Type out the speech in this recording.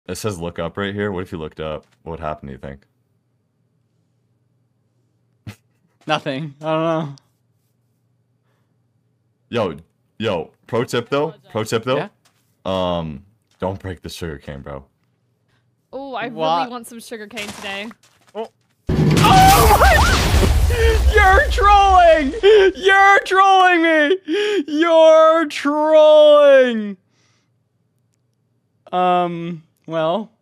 It says look up right here. What if you looked up? What would happen, do you think? Nothing. I don't know. Yo, pro tip though. Yeah? Don't break the sugar cane, bro. Oh, I What? really want some sugar cane today. Oh my! You're trolling! You're trolling me! You're trolling! Well.